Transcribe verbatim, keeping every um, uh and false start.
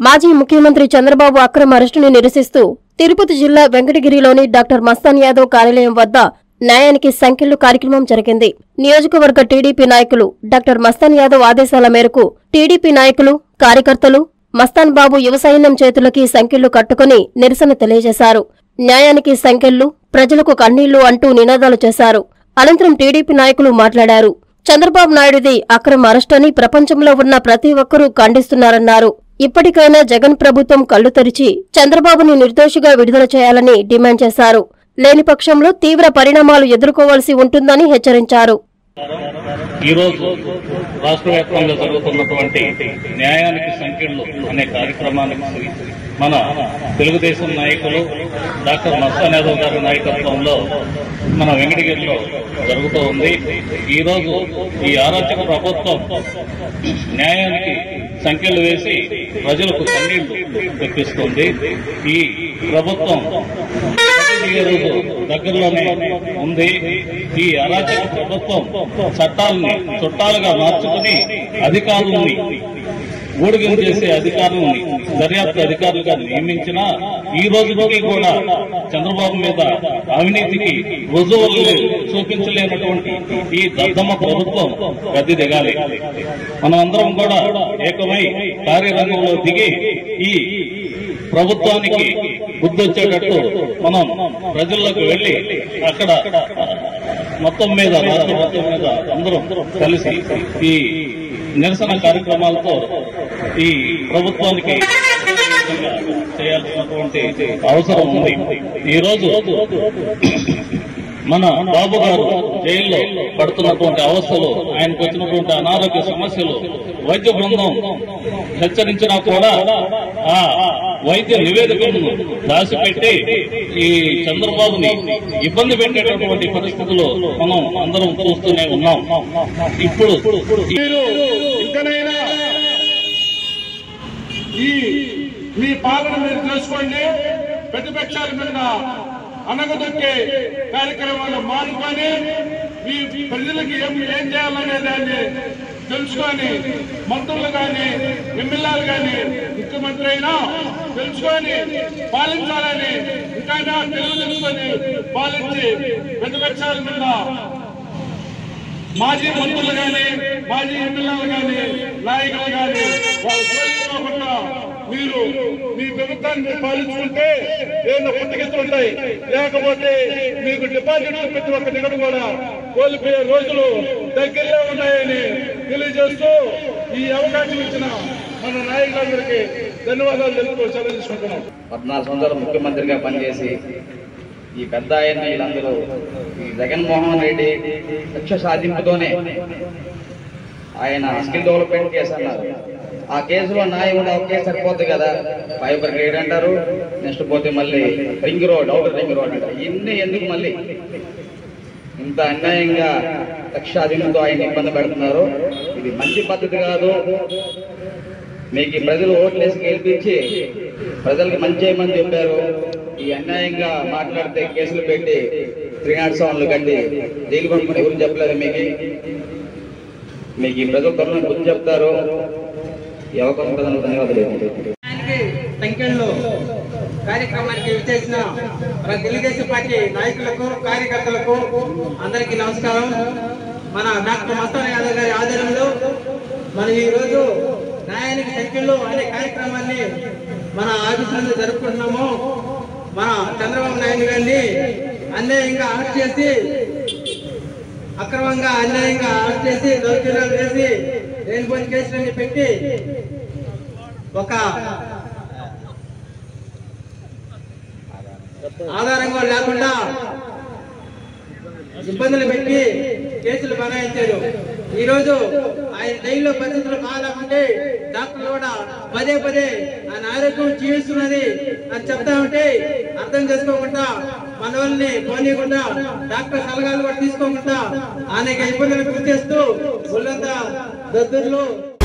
మాజీ ముఖ్యమంత్రి చంద్రబాబు అక్రమ అరెస్టుని నిరసిస్తూ తిరుపతి జిల్లా వెంకటగిరిలోని డాక్టర్ మస్తాన్ యాదవ్ కార్యాలయం వద్ద న్యాయానికి సంకెళ్లు కార్యక్రమం జరిగింది. నియోజకవర్గ టీడీపీ నాయకులు డాక్టర్ మస్తాన్ యాదవ్ ఆదేశాల మేరకు టీడీపీ నాయకులు, కార్యకర్తలు మస్తాన్ బాబు యువ సైన్యం చేతులకి సంకెళ్లు కట్టుకుని నిరసన తెలియజేశారు. న్యాయానికి సంకెళ్లు, ప్రజలకు కన్నీళ్లు అంటూ నినాదాలు చేశారు. అనంతరం టీడీపీ నాయకులు మాట్లాడారు. చంద్రబాబు నాయుడిది అక్రమ అరెస్టని ప్రపంచంలో ఉన్న ప్రతి ఒక్కరూ ఖండిస్తున్నారన్నారు. ఇప్పటికైనా జగన్ ప్రభుత్వం కళ్లు తెరిచి చంద్రబాబుని నిర్దోషిగా విడుదల చేయాలని డిమాండ్ చేశారు. లేని పక్షంలో తీవ్ర పరిణామాలు ఎదుర్కోవాల్సి ఉంటుందని హెచ్చరించారు. ఈరోజు రాష్ట్ర వ్యాప్తంగా జరుగుతున్నటువంటి న్యాయానికి సంఖ్యలు అనే కార్యక్రమానికి మన తెలుగుదేశం నాయకులు డాక్టర్ మస్తాన్ యాదవ్ గారి నాయకత్వంలో మన వెంకటగిరిలో జరుగుతూ ఉంది. ఈరోజు ఈ ఆరాచక ప్రభుత్వం న్యాయానికి సంఖ్యలు వేసి ప్రజలకు కన్నీళ్లు తెప్పిస్తుంది. ఈ ప్రభుత్వం రోజు దగ్గరలోనే ఉంది. ఈ అరాచక ప్రభుత్వం చట్టాలని చుట్టాలుగా మార్చుకుని అధికారులని ఊడిగం చేసే అధికారులని దర్యాప్తు అధికారులుగా నియమించినా ఈ రోజుకి కూడా చంద్రబాబు మీద అవినీతికి రుజువులు చూపించలేనటువంటి ఈ దద్దమ్మ ప్రభుత్వం గద్దె దిగాలి. మనమందరం కూడా ఏకమై కార్యరంగంలో దిగి ఈ ప్రభుత్వానికి బుద్ధొచ్చేటట్టు మనం ప్రజల్లోకి వెళ్లి అక్కడ మొత్తం మీద రాష్ట్ర మొత్తం మీద అందరం కలిసి ఈ నిరసన కార్యక్రమాలతో ఈ ప్రభుత్వానికి చేయాల్సినటువంటి అవసరం ఉంది. ఈరోజు మన బాబు గారు జైల్లో పడుతున్నటువంటి అవస్థలు, ఆయనకు వచ్చినటువంటి అనారోగ్య సమస్యలు వైద్య బృందం హెచ్చరించినా కూడా ఆ వైద్య నివేదికలను దాచిపెట్టి ఈ చంద్రబాబుని ఇబ్బంది పెట్టేటటువంటి పరిస్థితులు మనం అందరం చూస్తూనే ఉన్నాం. ఇప్పుడు ఇంకనైనా ఈ మీ పాలన మీరు తెలుసుకోండి. ప్రతిపక్షాల మీద అనగదొక్కే కార్యక్రమాలు మానుకొని మీ ప్రజలకి ఏం ఏం చేయాలనే దాన్ని తెలుసుకొని మంత్రులు కానీ ఎమ్మెల్యేలు కానీ ముఖ్యమంత్రి అయినా తెలుసుకొని పాలించాలని ఇంకా తెలుగు తెలుసుకొని పాలించి ప్రతిపక్షాల మీద మాజీ మంత్రులు కానీ మాజీ ఎమ్మెల్యేలు కానీ నాయకులు కానీ వాళ్ళు కోరుకోకుండా మీరు మీ ప్రభుత్వాన్ని పాలించుకుంటే ఏదో పుట్టుకెత్తుంటాయి, లేకపోతే మీకు డిపాజిట్ ప్రతి ఒక్క టికెట్ కూడా కోల్పోయే రోజులు దగ్గరలో ఉన్నాయని తెలియజేస్తూ ఈ అవకాశం ఇచ్చిన మన నాయకులందరికీ ధన్యవాదాలు తెలుపుతూ సెలవు తీసుకుంటున్నాం. పద్నాలుగు సంవత్సరాలు ముఖ్యమంత్రిగా పనిచేసి ఈ పెద్ద ఆయన వీళ్ళందరూ ఈ జగన్మోహన్ రెడ్డి లక్ష్య సాధింపుతోనే ఆయన స్కిల్ డెవలప్మెంట్ కేసు అన్నారు. ఆ కేసులో న్యాయం ఉండే ఒక కేసు సరిపోద్ది కదా, ఫైబర్ గ్రేడ్ అంటారు, నెక్స్ట్ పోతే మళ్ళీ ring road, outer ring road అంటారు. ఇన్ని ఎందుకు మళ్ళీ ఇంత అన్యాయంగా లక్షాధికంతో ఆయన ఇబ్బంది పెడుతున్నారు? ఇది మంచి పద్ధతి కాదు. మీకు ప్రజలు ఓట్లేసి గెలిపించి ప్రజలకు మంచి చేయమని చెప్పారు. ఈ అన్యాయంగా మాట్లాడితే కేసులు పెట్టి త్రీ నాట్ సెవెన్లు కట్టి జైలు పంపుకుని ఎవరు చెప్పలేదు. మీకు మీకు ఈ ప్రజలు త్వరలో గుర్తు చెప్తారు. ఈ అవకాశం ప్రజలకు ధన్యవాదాలు. సంఖ్యలో కార్యక్రమానికి విచ్చేసిన తెలుగుదేశం పార్టీ నాయకులకు, కార్యకర్తలకు అందరికీ నమస్కారం. మన డాక్టర్ మస్తాన్ యాదవ్ గారి ఆధ్వర్యంలో మనం ఈ రోజు న్యాయానికి సంఖ్యలో అనే కార్యక్రమాన్ని మన ఆఫీసులో జరుపుకుంటున్నాము. మన చంద్రబాబు నాయుడు గారిని అన్యాయంగా అరెస్ట్ చేసి అక్రమంగా అన్యాయంగా అరెస్ట్ చేసి దౌర్జన్యాలు వేసి లేనిపోని కేసులన్నీ పెట్టి ఒక ఆధారంగా లేకుండా ఇబ్బందులు పెట్టి కేసులు బనాయించారు. ఈ రోజు ఆయన జైల్లో పరిస్థితులు కావాలంటే డాక్టర్లు కూడా పదే పదే ఆయన ఆరోగ్యం జీవిస్తున్నది అని చెప్తా ఉంటే అర్థం చేసుకోకుండా మన వాళ్ళని పోనీయకుండా డాక్టర్ సలహాలు కూడా తీసుకోకుండా ఆయనకి ఇబ్బందులు గుర్తిస్తూ ఒళ్ళంతా దద్దుర్లు